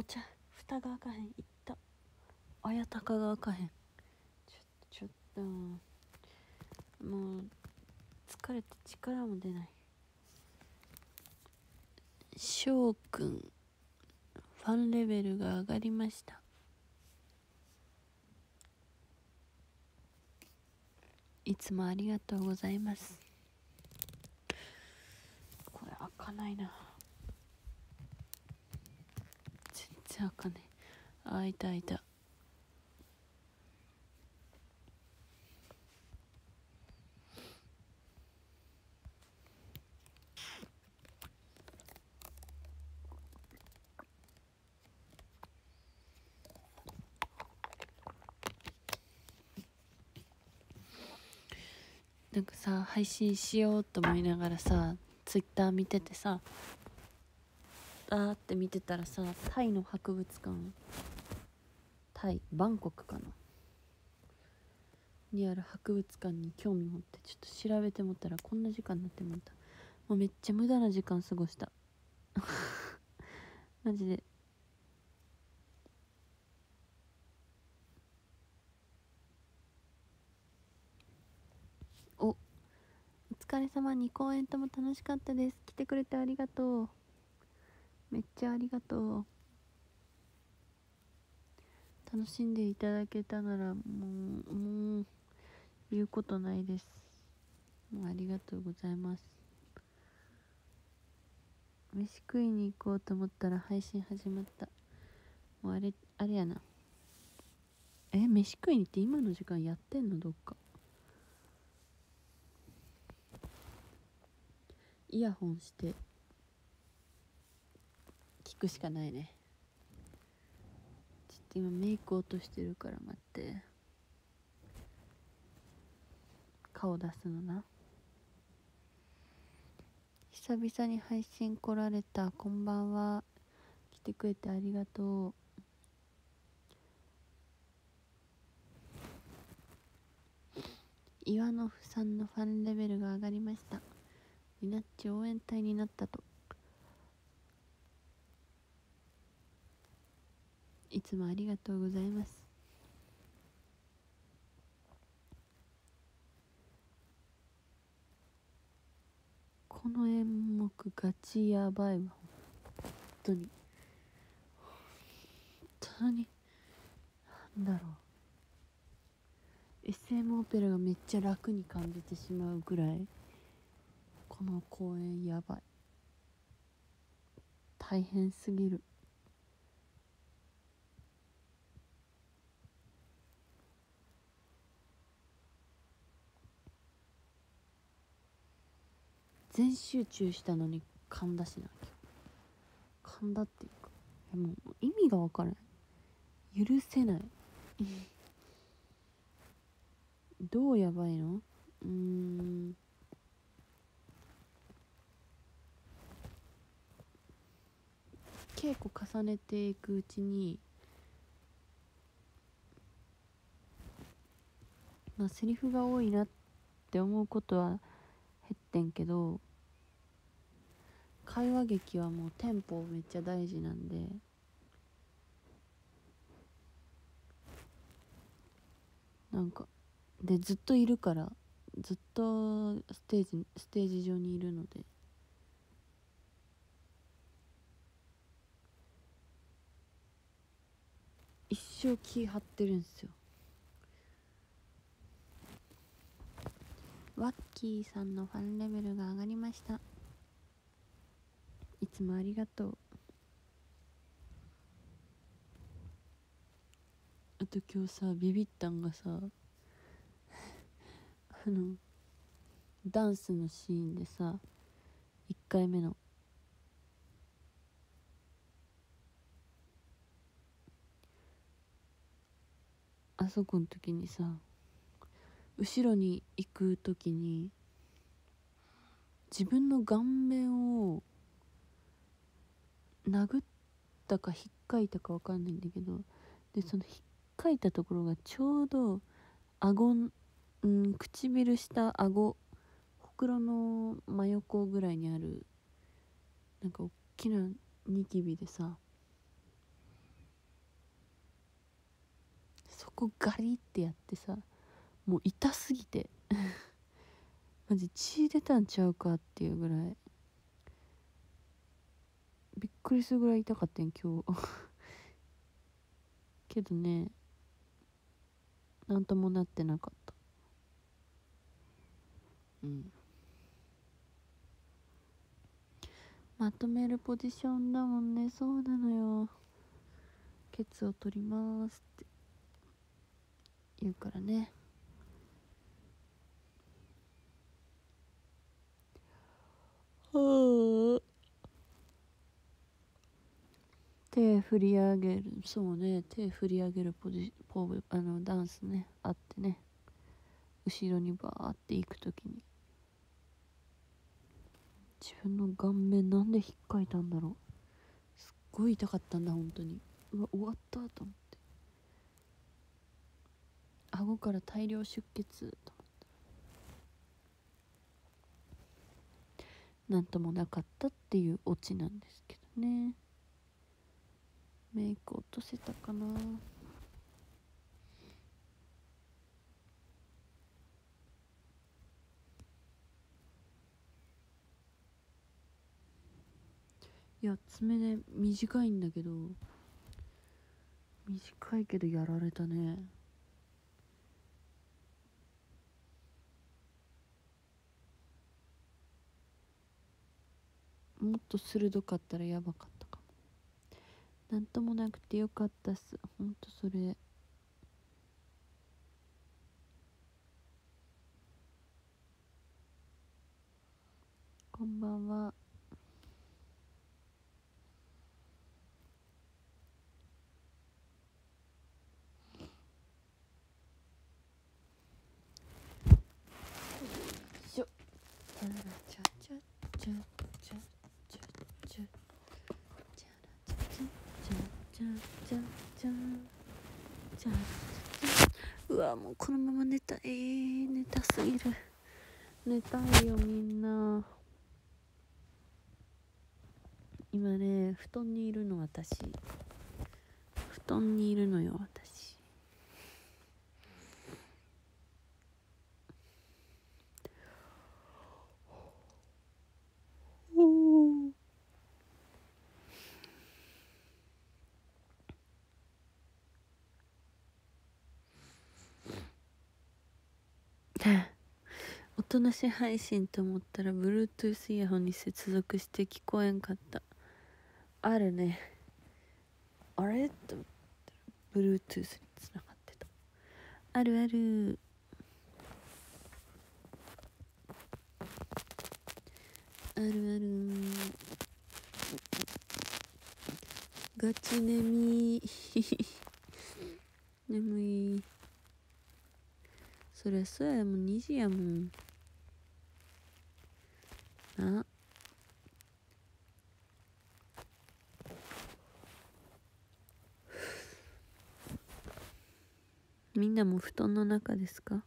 お茶蓋が開かへん。いったあやたかが開かへん。ちょっともう疲れて力も出ない。しょうくんファンレベルが上がりました。いつもありがとうございます。これ開かないな、全然開かない。開いた開いた。なんかさ、配信しようと思いながらさ、ツイッター見ててさ、って見てたらさ、タイの博物館、タイバンコクかなにある博物館に興味持ってちょっと調べてもったら、こんな時間になってもった。もうめっちゃ無駄な時間過ごしたマジで。お疲れ様。2公演とも楽しかったです。来てくれてありがとう。めっちゃありがとう。楽しんでいただけたならもう言うことないです。もうありがとうございます。飯食いに行こうと思ったら配信始まった。もうあれやな。飯食いに行って今の時間やってんの？どっかイヤホンして聞くしかないね。ちょっと今メイク落としてるから待って。顔出すのな。久々に配信来られた。こんばんは。来てくれてありがとう。岩野さんのファンレベルが上がりました。みなっち応援隊になったと。いつもありがとうございます。この演目ガチやばいわ。本当になんだろう、 SM オペラがめっちゃ楽に感じてしまうぐらいこの公演やばい。大変すぎる。全集中したのに噛んだしな。噛んだっていうか、もう意味がわからない。許せないどうやばいの？稽古重ねていくうちに、まあセリフが多いなって思うことは減ってんけど、会話劇はもうテンポめっちゃ大事なんで、なんかでずっといるから、ずっとステージ上にいるので、一生気張ってるんすよ。ワッキーさんのファンレベルが上がりました。いつもありがとう。あと今日さ、ビビったんがさダンスのシーンでさ、1回目のあそこの時にさ、後ろに行く時に自分の顔面を殴ったか引っかいたか分かんないんだけど、でその引っかいたところがちょうど顎唇下顎ほくろの真横ぐらいにあるなんか大きなニキビでさ、 こガリってやってさ、もう痛すぎてマジ血出たんちゃうかっていうぐらいびっくりするぐらい痛かったん今日けどね、なんともなってなかった。うん、まとめるポジションだもんね。そうなのよ。ケツを取りますって言うからね。はあ、手振り上げる、そうね、手振り上げるダンスねあってね、後ろにバーって行くときに自分の顔面なんで引っかいたんだろう。すっごい痛かったんだ本当に。うわ終わったと思って、顎から大量出血と思って、なんともなかったっていうオチなんですけどね。メイク落とせたかな。いや爪で短いんだけど、短いけどやられたね。もっと鋭かったらやばかったかも。なんともなくてよかったっす、ほんとそれ。こんばんは。しょ、チャラチャチャチャチャチャチャチャチャラチャチャチャチャチャチャチャラチャ。うわもうこのまま寝たい、寝たすぎる。寝たいよみんな。今ね布団にいるの私。布団にいるのよ私。おーおとなし配信と思ったら Bluetooth イヤホンに接続して聞こえんかった。あるね。あれと思ったら Bluetooth につながってた。あるある。あるある。ガチ眠い眠い。そりゃそうやもん、2時やもんな。みんなも布団の中ですか？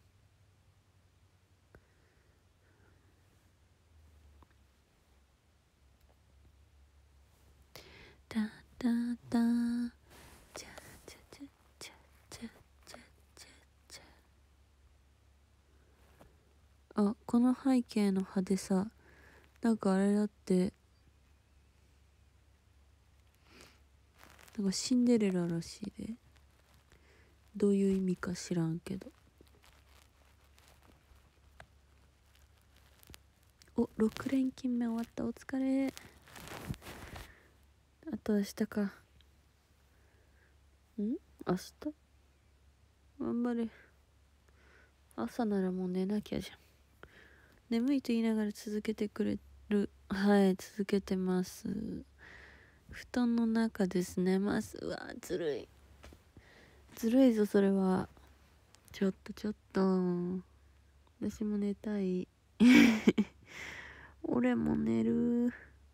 タタタチャチャチャチャチャチャチャチャ。あ、この背景の派手さ、なんかあれだって、なんかシンデレラらしいで。どういう意味か知らんけど。お、6連勤目終わった。お疲れ。あと明日か。明日頑張れ。朝ならもう寝なきゃじゃん。眠いと言いながら続けてくれる。はい、続けてます。布団の中ですね。ます。うわ、ずるい。ずるいぞ、それは。ちょっと。私も寝たい。俺も寝る。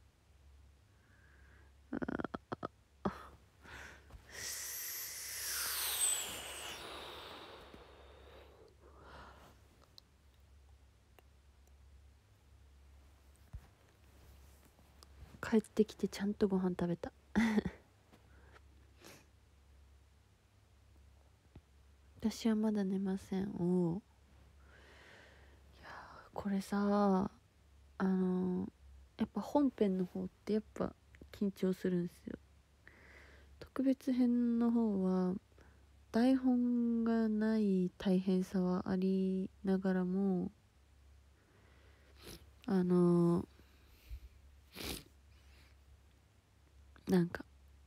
帰ってきてちゃんとご飯食べた私はまだ寝ません。おお。いやこれさ、やっぱ本編の方ってやっぱ緊張するんですよ。特別編の方は台本がない大変さはありながらも、なんか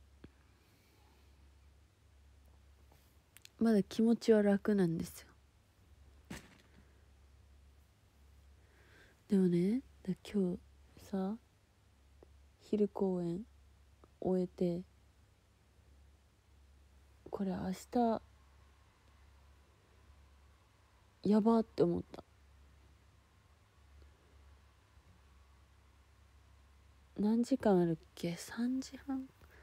まだ気持ちは楽なんですよ。でもね、今日さ、昼公演終えて、これ明日やばって思った。何時間あるっけ？ 3 時半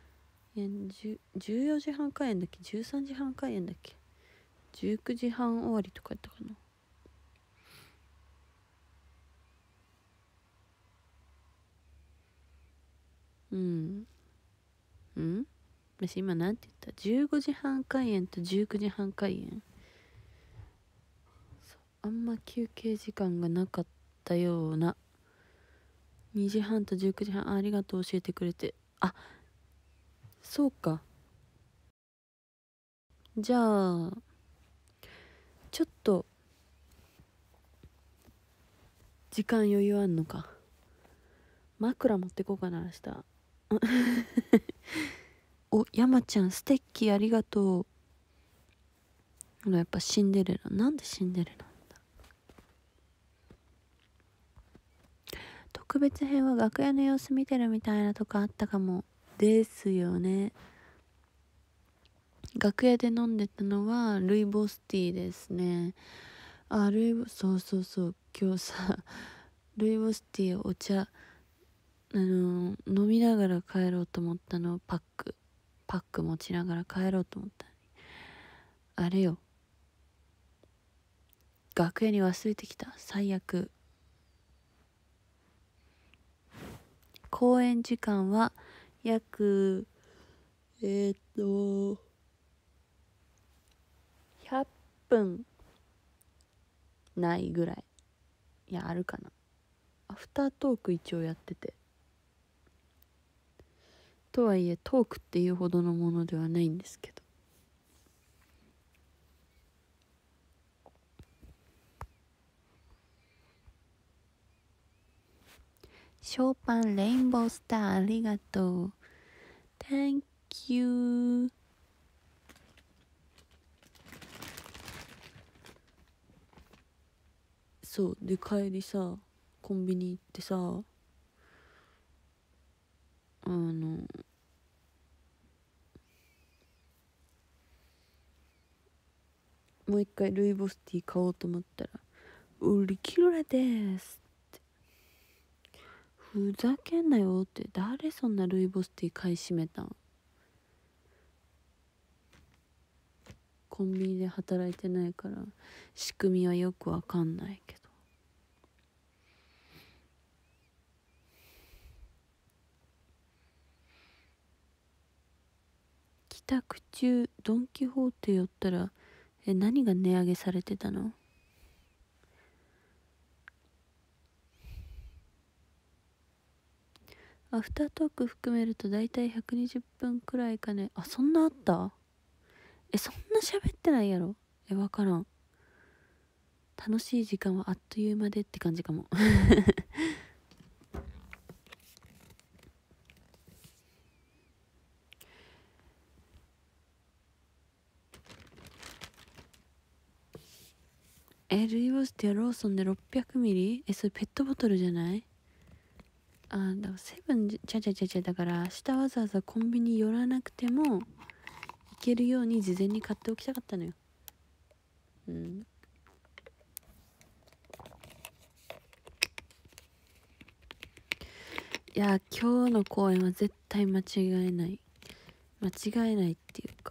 14時半開演だっけ？ 13 時半開演だっけ？ 19 時半終わりとかやったかな。私今なんて言った？ 15 時半開演と19時半開演。あんま休憩時間がなかったような。2時半と19時半、ありがとう、教えてくれて。あ、そうか。じゃあちょっと時間余裕あんのか。枕持ってこうかな明日。お、山ちゃんステッキありがとう。ほらやっぱシンデレラ、なんでシンデレラ。特別編は楽屋の様子見てるみたいなとこあったかもですよね。楽屋で飲んでたのはルイボスティーですね。あ、そうそうそう、今日さルイボスティーお茶飲みながら帰ろうと思ったの。パック持ちながら帰ろうと思ったのに、あれよ、楽屋に忘れてきた。最悪。公演時間は約100分ないぐらい。いや、あるかな。アフタートーク一応やってて、とはいえトークっていうほどのものではないんですけど、ショーパンレインボースターありがとう。 Thank you。 そうで、帰りさコンビニ行ってさ、もう一回ルイボスティー買おうと思ったら売り切れですって。ふざけんなよって。誰そんなルイボスティー買い占めたん。コンビニで働いてないから仕組みはよくわかんないけど、帰宅中ドン・キホーテ寄ったら何が値上げされてたの？アフタートーク含めるとだいたい120分くらいかね。あ、そんなあった？そんな喋ってないやろ。わからん。楽しい時間はあっという間でって感じかも。ルイボスティーはローソンで600ミリ？それペットボトルじゃない？だからセブンちゃだから明日わざわざコンビニ寄らなくてもいけるように事前に買っておきたかったのよ。いや今日の公演は絶対間違えない。間違えないっていうか、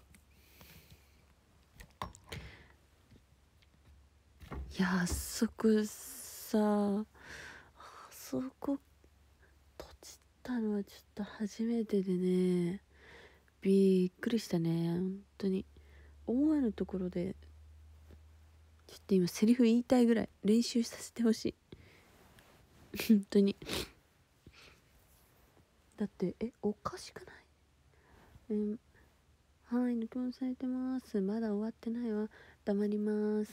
いやあそこさ、あそこ閉じたのはちょっと初めてでね、びっくりしたね。本当に思わぬところでちょっと今セリフ言いたいぐらい、練習させてほしい本当に。だっておかしくない？はい、録音されてます。まだ終わってないわ。黙ります。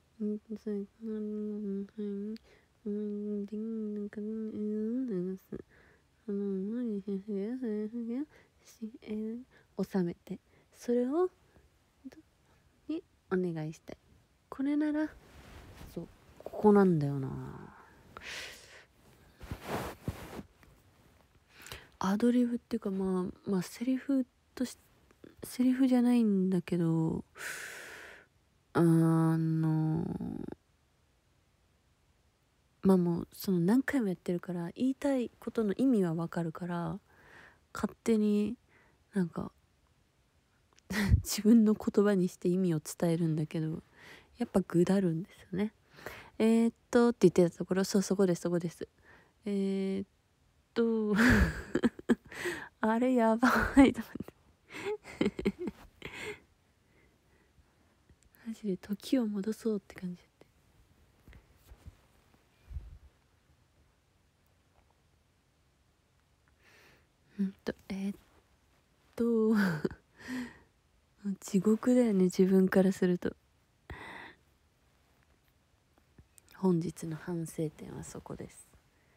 収めて、それをにお願いしたい。これなら、そう、ここなんだよな。アドリブっていうか、まあセリフとして、セリフじゃないんだけど、まあもうその何回もやってるから言いたいことの意味はわかるから、勝手になんか自分の言葉にして意味を伝えるんだけど、やっぱぐだるんですよね。って言ってたところ、そう、そこです、そこです。あれやばいと思ってマジで時を戻そうって感じ。地獄だよね、自分からすると。本日の反省点はそこです。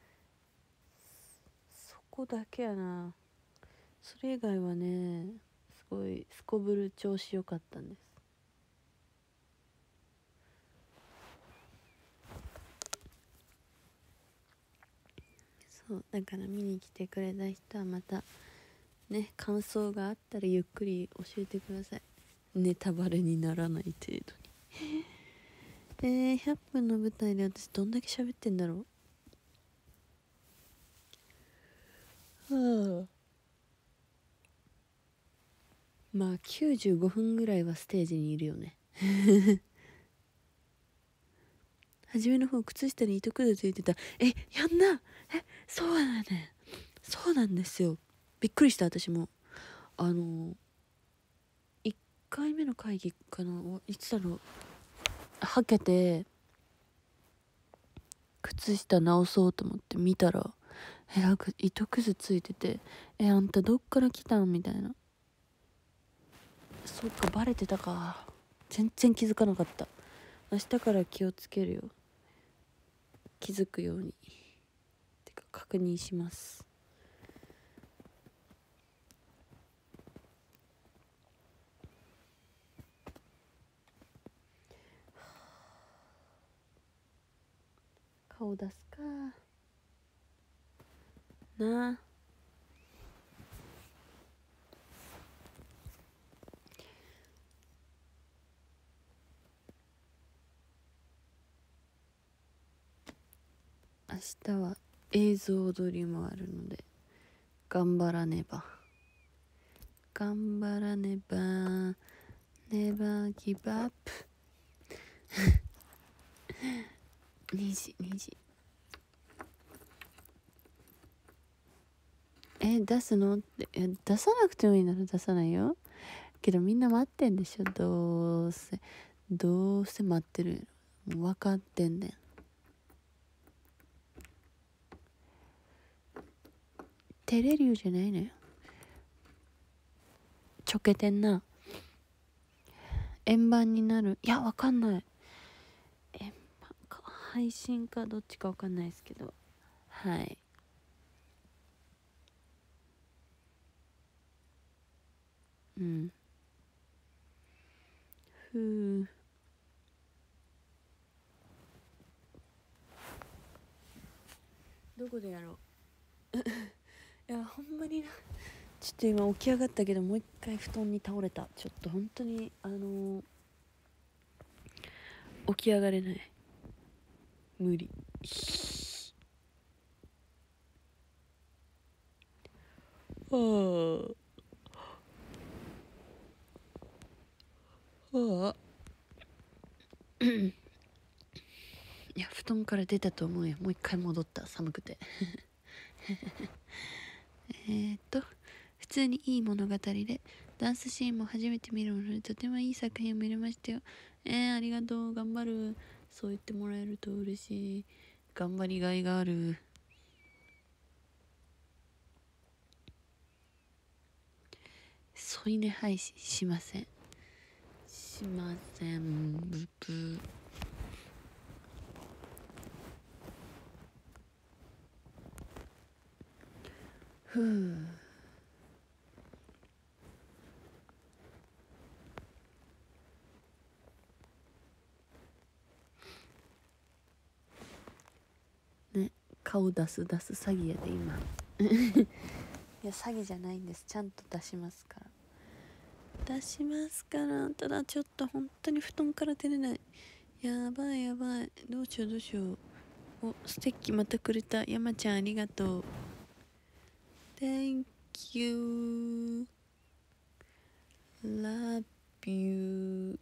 そこだけやな。それ以外はね、すごいすこぶる調子良かったんです。そうだから、見に来てくれた人はまたね、感想があったらゆっくり教えてください。ネタバレにならない程度に100分の舞台で私どんだけ喋ってんだろう。まあ95分ぐらいはステージにいるよね初めの方、靴下に糸くずついてた。やんな。そうだね。そうなんですよ。びっくりした、私も。1回目の会議かな、いつだろう、はけて靴下直そうと思って見たら、なんか糸くずついてて、あんたどっから来たんみたいな。そっか、バレてたか。全然気づかなかった。明日から気をつけるよ。気づくようにてか確認します。顔出すかなあ。明日は映像撮りもあるので頑張らねば。頑張らねば。ネバーギブアップ2時出すのって、出さなくてもいいなら出さないよ。けどみんな待ってんでしょ。どうせ待ってるやろ。もう分かってんねん。照れるよじゃないのよ。ちょけてんな。円盤になる。いや、わかんない。円盤か配信かどっちかわかんないですけど、はい。うん。ふう。どこでやろういや、ほんまにな。ちょっと今起き上がったけど、もう一回布団に倒れた。ちょっと本当に起き上がれない。無理。はあはあいや、布団から出たと思うよ。もう一回戻った、寒くて普通にいい物語で、ダンスシーンも初めて見るのでとてもいい作品を見れましたよ。 ありがとう、頑張る。そう言ってもらえると嬉しい。頑張りがいがある。添い寝配信しません。しません。ブブ。ふう。ね、顔出す詐欺やで今。いや詐欺じゃないんです。ちゃんと出しますから。出しますから。ただちょっと本当に布団から出れない。やばいやばい。どうしようどうしよう。お、ステッキまたくれた。山ちゃんありがとう。Thank you. Love you.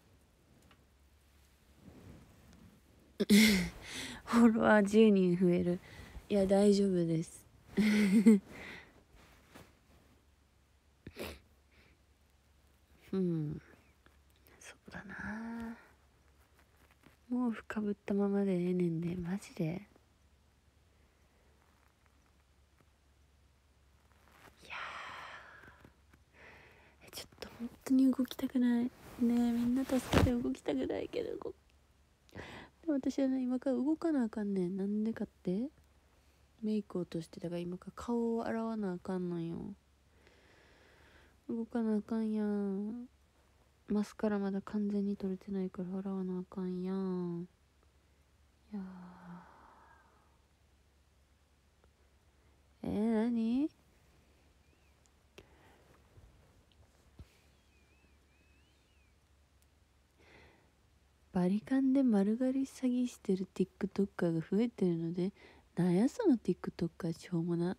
フォロワー10人増える。いや大丈夫ですうんそうだな。毛布かぶったままでええねんでマジで。いやちょっと本当に動きたくないねえ。みんな助けて。動きたくないけどでも私はね今から動かなあかんねん。なんでかってメイク落としてたから今から顔を洗わなあかんのよ。動かなあかんやん。マスカラまだ完全に取れてないから洗わなあかんやん。いや何バリカンで丸刈り詐欺してる TikToker が増えてるので、なんやその TikToker しょうもな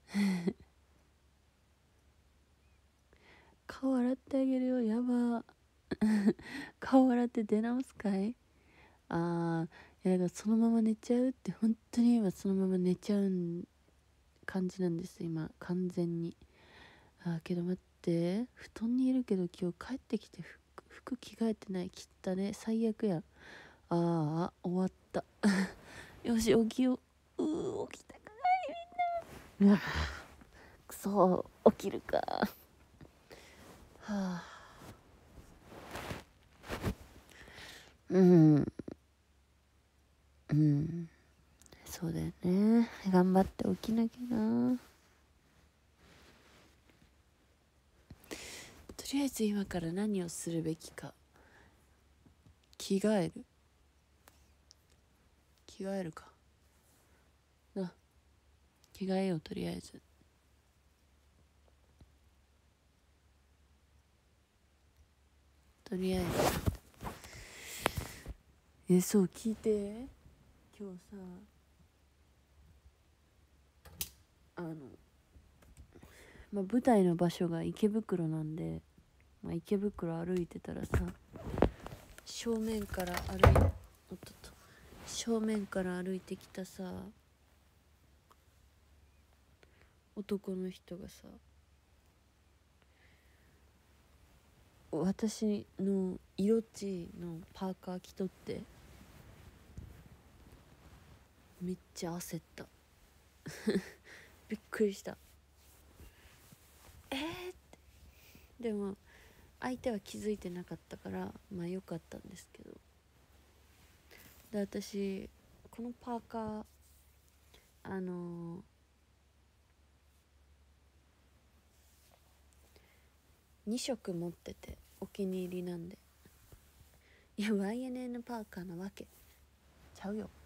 顔洗ってあげるよ。やば顔洗って出直すかい。いやだからそのまま寝ちゃうって。本当に今そのまま寝ちゃう感じなんです今完全に。けど待って、布団にいるけど今日帰ってきて服着替えてない。切ったね、最悪やん。終わったよし起きよう。起きたくないみんな。くそ起きるか。うんそうだよね。頑張って起きなきゃな。とりあえず今から何をするべきか。着替えるかな。着替えよう。とりあえずそう聞いて。今日さ舞台の場所が池袋なんで、池袋歩いてたらさ、正面から歩いてきたさ男の人がさ、私の色地のパーカー着とって、めっちゃ焦ったびっくりした。ってでも相手は気づいてなかったから良かったんですけど。で私このパーカー2色持っててお気に入りなんで。いや YNN パーカーなわけちゃうよ。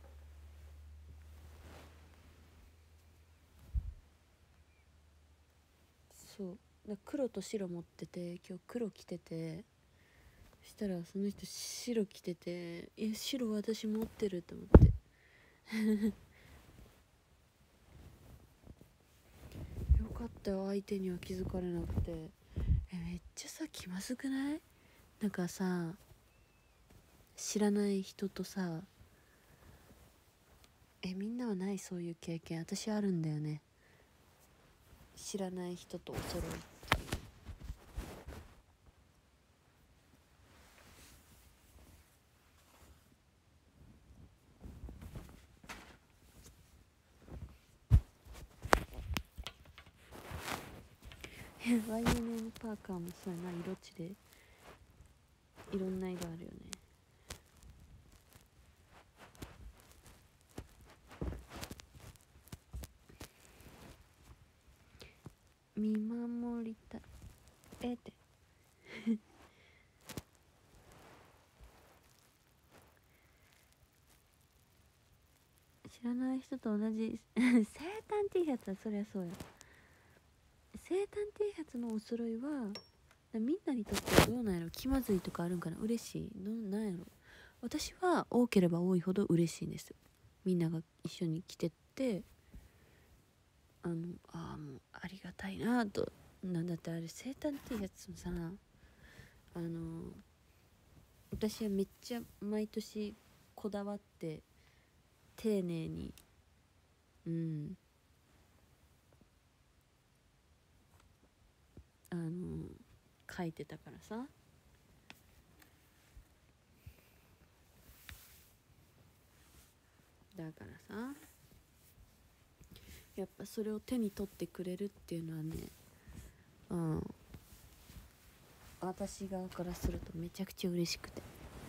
そう黒と白持ってて、今日黒着てて、したらその人白着てて、白私持ってると思ってよかったよ、相手には気づかれなくて。めっちゃさ気まずくない？なんかさ、知らない人とさ、みんなはない？そういう経験。私あるんだよね。知らない人とお揃い。 YNN パーカーもそうやな、色地でいろんな色あるよね。見守りたいって知らない人と同じ生誕 T シャツはそりゃそうや。生誕 T シャツのお揃いはみんなにとってはどうなんやろ、気まずいとかあるんかな、嬉しいなんやろ。私は多ければ多いほど嬉しいんですよ。みんなが一緒に着てってもうありがたいなと。なんだってあれ生誕 T シャツもさ、私はめっちゃ毎年こだわって丁寧に書いてたからさ。だからさ、やっぱそれを手に取ってくれるっていうのはね、私側からするとめちゃくちゃ嬉しくて、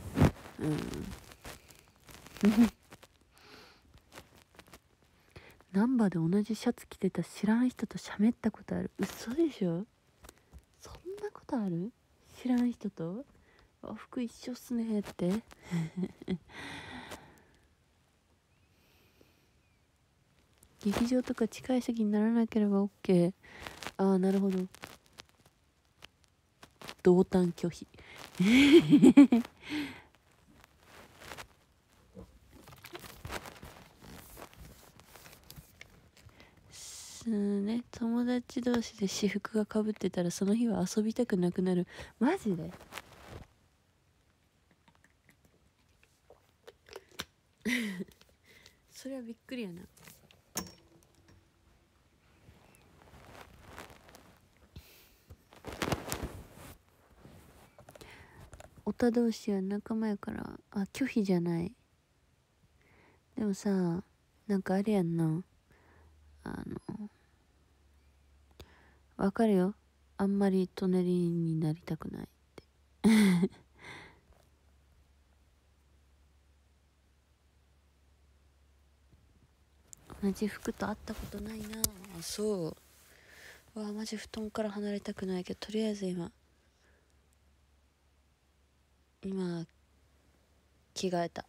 難波で同じシャツ着てた知らん人と喋ったことある。嘘でしょ。そんなことある。知らん人と服一緒っすねって劇場とか近い席にならなければ OK。 ああ、なるほど。同担拒否ね、友達同士で私服がかぶってたらその日は遊びたくなくなる。マジでそれはびっくりやな。オタ同士は仲間やから。拒否じゃない。でもさ、なんかあれやんな、わかるよ、あんまり隣になりたくないって同じ服と会ったことないな。そうマジ布団から離れたくないけど、とりあえず今着替えた。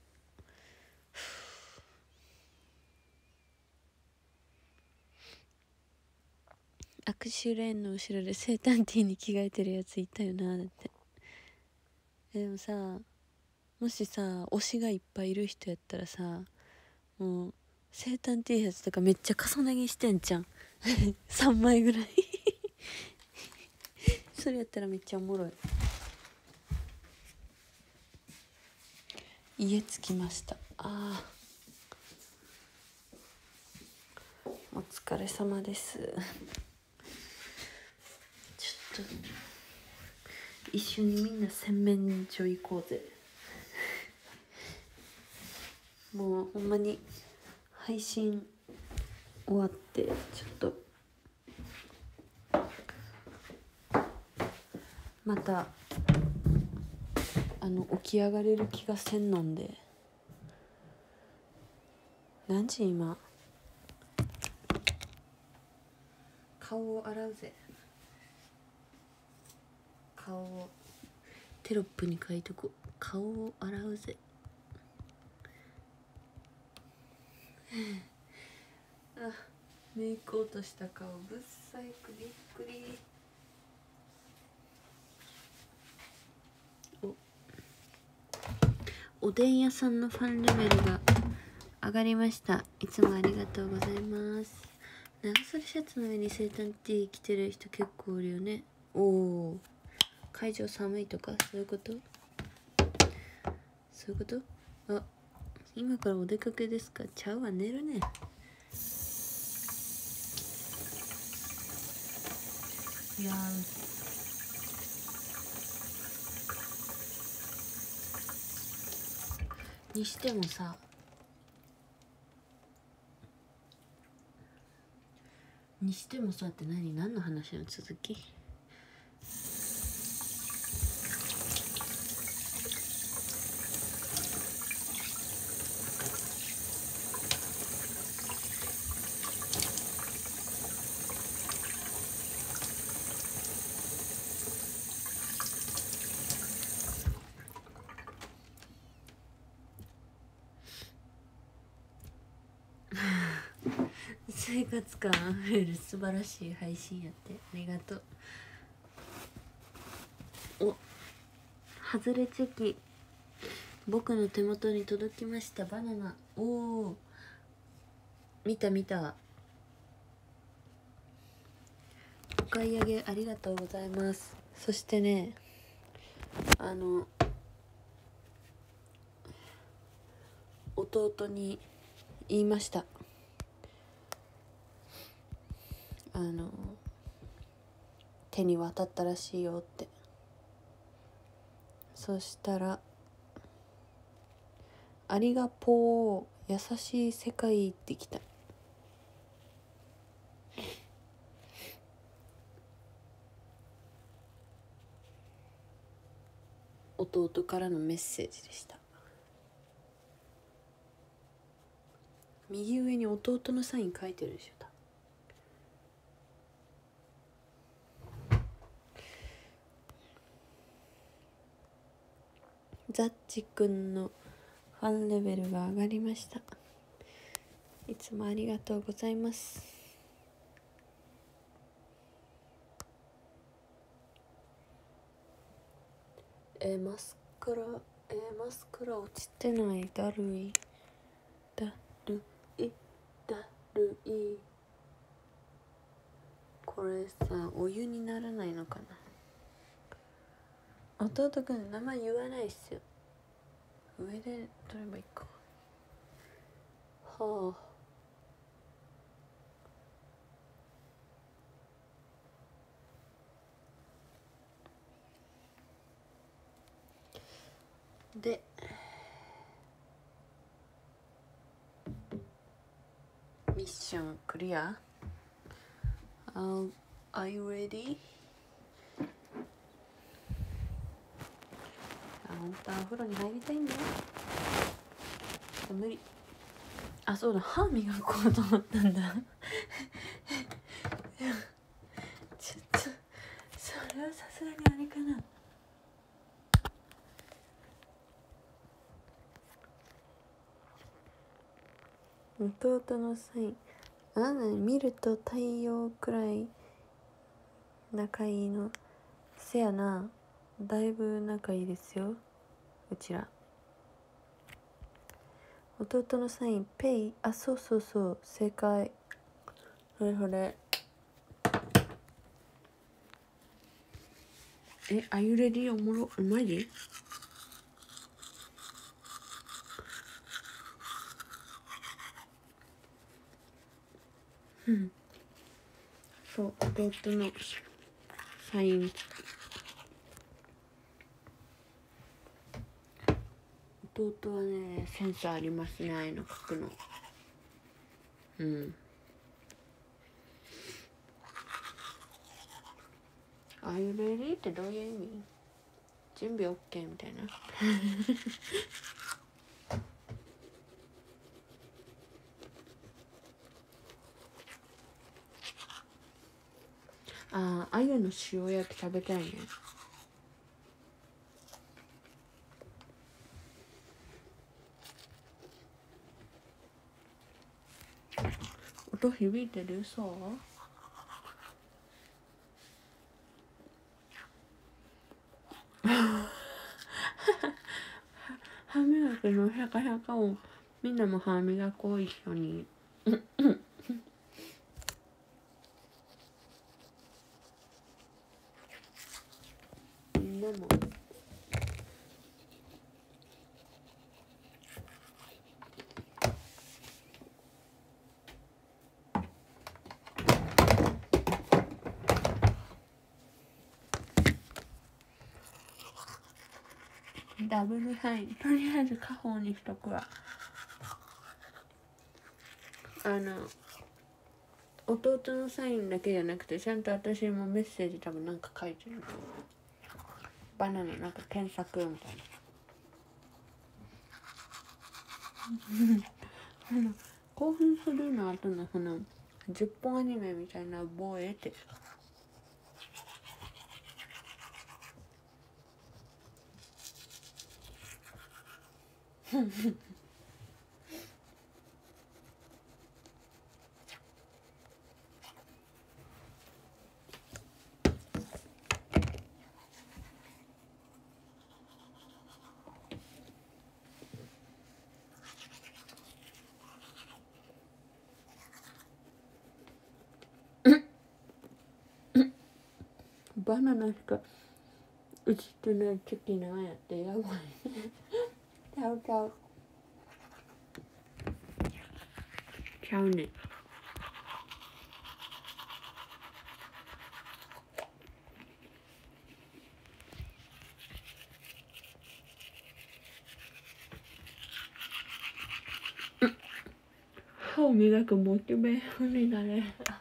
握手レーンの後ろで生誕ティーに着替えてるやついたよな。だってでもさ、もしさ推しがいっぱいいる人やったらさ、もう生誕 T シャツとかめっちゃ重ね着してんじゃん3枚ぐらいそれやったらめっちゃおもろい。家着きました。お疲れ様です。ちょっと一緒にみんな洗面所行こうぜもうほんまに配信終わってちょっとまた起き上がれる気がせんのんで。何時今。顔を洗うぜ。顔をテロップに書いとこう。顔を洗うぜメイク落とした顔ぶっさいくびっくり。おでん屋さんのファンレベルが上がりました。いつもありがとうございます。長袖シャツの上に生誕 T 着てる人結構おるよね。会場寒いとかそういうこと。今からお出かけですか。ちゃうわ、寝るね。いやにしてもさ、って何の話の続き。 生活感あふれる素晴らしい配信やって、ありがとう。お、外れチェキ僕の手元に届きました。バナナ。おお、見た見た。お買い上げありがとうございます。そしてね、弟に言いました。手に渡ったらしいよって。そしたら、ありがぽー、優しい世界ってきた。弟からのメッセージでした。右上に弟のサイン書いてるでしょ。ザッチくんのファンレベルが上がりました。いつもありがとうございます。マスカラ落ちてない。だるいこれさ、お湯にならないのかな。弟くん名前言わないっすよ。上で取ればいいか。はあ。で、ミッションクリア。Are you ready? 本当はお風呂に入りたいんだよ。無理。あ、そうだ、歯磨こうと思ったんだ。ちょっとそれはさすがにあれかな。弟のサイン、見ると太陽くらい仲いいの。せやな、だいぶ仲いいですよ、うちら。弟のサイン、ペイ。あ、そうそうそう、正解。ほれほれ。あゆれりおもろ。マジ？うん。そう、弟のサイン。弟はね、センスありますね、ああいうの書くの。うん。あゆれりってどういう意味？準備 OK みたいな。あゆの塩焼き食べたいね。音響いてる？そう歯磨きのシャカシャカをみんなも歯磨こう一緒に。みんなもダブルサイン、とりあえず家宝にしとくわ。弟のサインだけじゃなくて、ちゃんと私もメッセージ多分なんか書いてる。バナナなんか検索みたいな。興奮するの後のその10本アニメみたいな棒得て。 バナナしか映ってない時なんやってやばいちゃうちゃうね。歯を磨くモチベーションになれ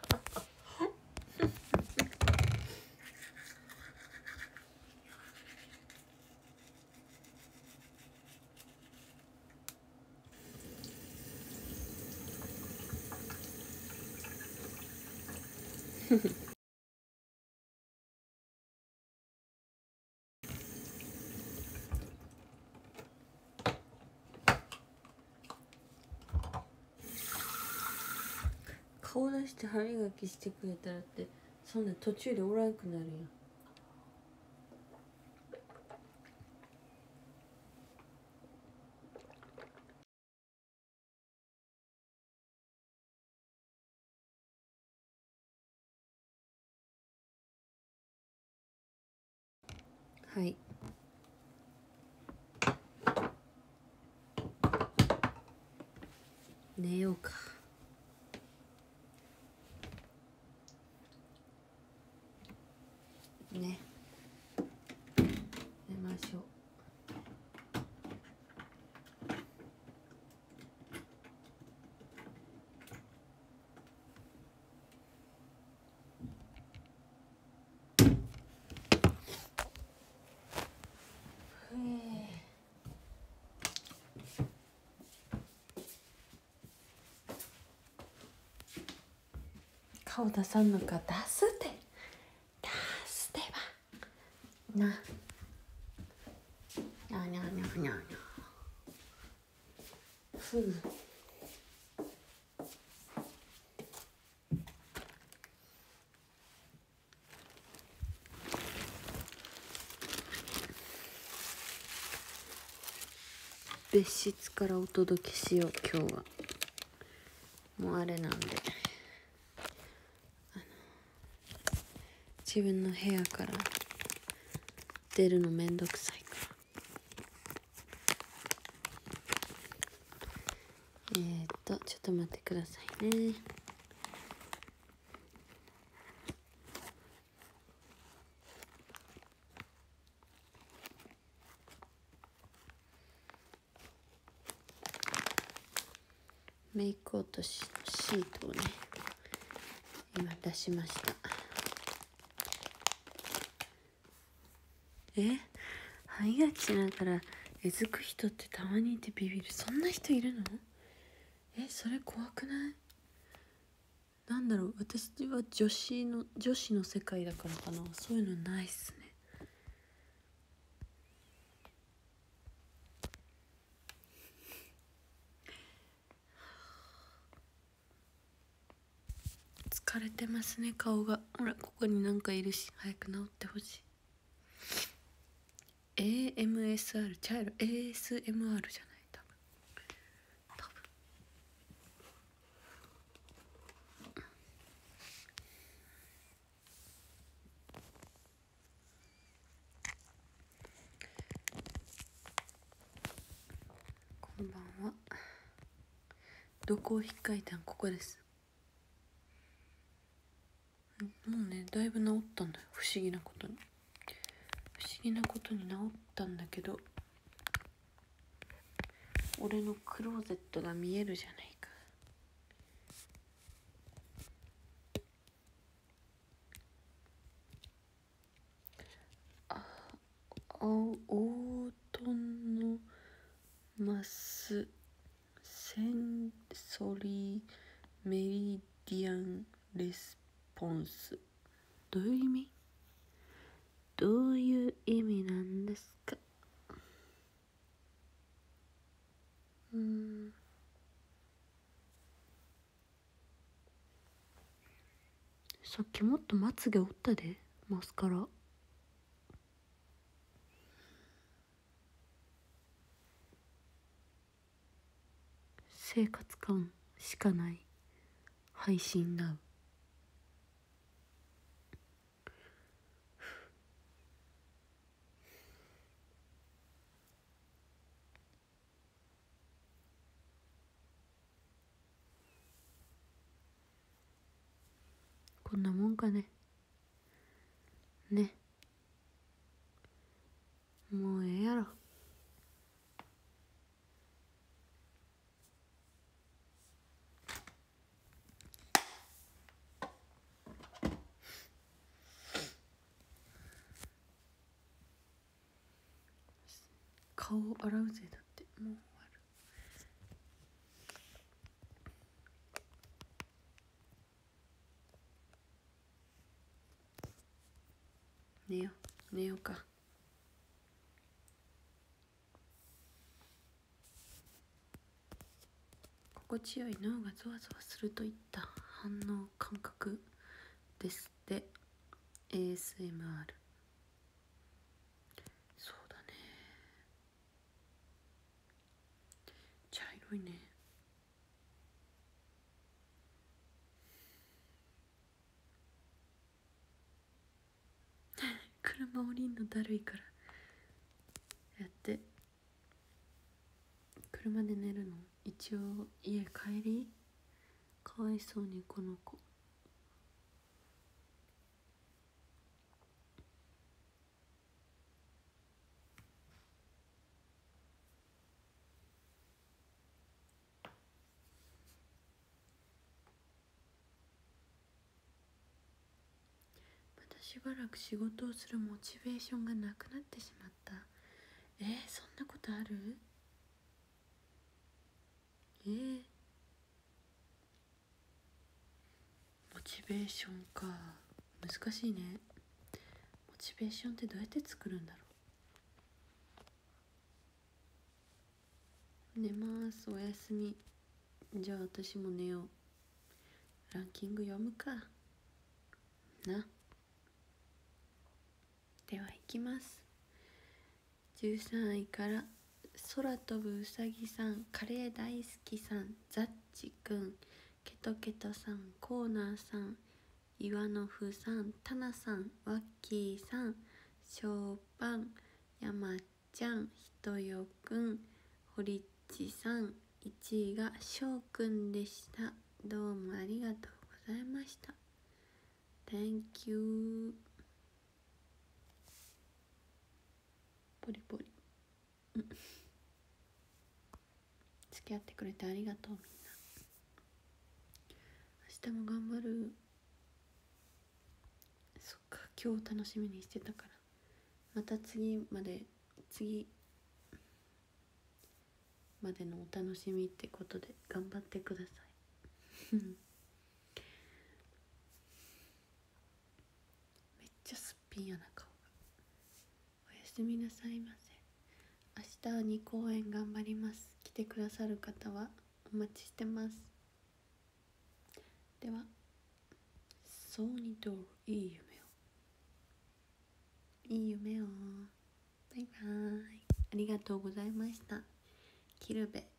顔出して歯磨きしてくれたらってそんな途中でおらんくなるやん。はい、寝ようか。ね、寝ましょう。顔出さんのか。出すってばな。にゃにゃにゃにゃふう。別室からお届けしよう。今日はもうあれなんで、自分の部屋から出るのめんどくさいから。ちょっと待ってくださいね。メイク落としのシートをね、今出しました。歯磨きしながらえずく人ってたまにいてビビる。そんな人いるの？それ怖くない？なんだろう、私は女子の世界だからかな。そういうのないっすね。疲れてますね、顔が。ほら、ここになんかいるし、早く治ってほしい。AMSR ちゃうやろ、 ASMR じゃない、多分。こんばんは。どこを引っかいたん？ここです。もうね、だいぶ治ったんだよ。不思議なことに治ったんだけど、俺のクローゼットが見えるじゃないか。オートノマスセンソリーメリディアンレスポンス。どういう意味？どういう意味なんですか？さっきもっとまつげおったで、マスカラ。生活感しかない配信だ。 こんなもんかね。もうええやろ。顔を洗うぜ。だってもう終わる。寝ようか。心地よい脳がゾワゾワするといった反応感覚ですって。 ASMR。 そうだね。茶色いね。車降りんのだるいからやって。車で寝るの一応家帰り。かわいそうにこの子。またしばらく仕事をするモチベーションがなくなってしまった。そんなことある？モチベーションか。難しいね。モチベーションってどうやって作るんだろう。寝ます。おやすみ。じゃあ私も寝よう。ランキング読むかな。では行きます。13位から空飛ぶうさぎさん、カレー大好きさん、ザッチくん、ケトケトさん、コーナーさん、岩のふさん、タナさん、ワッキーさん、ショーパン、ヤマちゃん、ひとよくん、ホリッチさん。1位がしょうくんでした。どうもありがとうございました。 Thank you。 ポリポリ。付き合ってくれてありがとう。みんな明日も頑張る。そっか、今日楽しみにしてたから。また次までのお楽しみってことで頑張ってください。めっちゃすっぴんやな顔が。おやすみなさいませ。明日は2公演頑張ります。来てくださる方はお待ちしてます。では、そうにといい夢を。バイバーイ。ありがとうございました。キルベ。